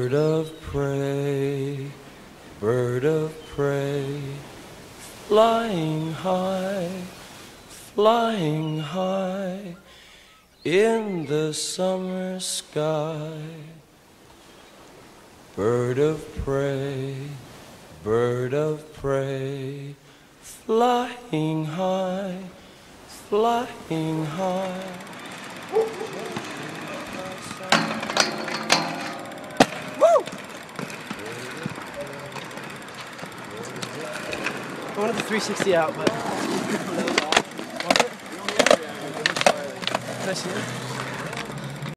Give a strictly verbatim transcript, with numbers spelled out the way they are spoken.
Bird of prey, bird of prey, flying high, flying high in the summer sky. Bird of prey, bird of prey, flying high, flying high. I wanted the three sixty out, but... Can I see it?